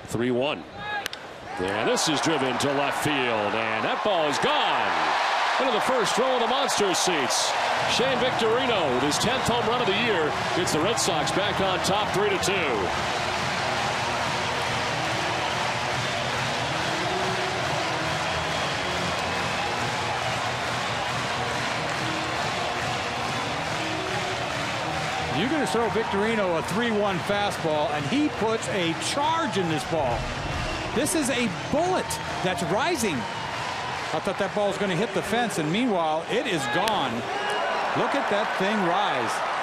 3-1. And this is driven to left field, and that ball is gone. Into the first row of the monster seats. Shane Victorino with his 10th home run of the year gets the Red Sox back on top 3-2. You're going to throw Victorino a 3-1 fastball, and he puts a charge in this ball. This is a bullet that's rising. I thought that ball was going to hit the fence, and meanwhile, it is gone. Look at that thing rise.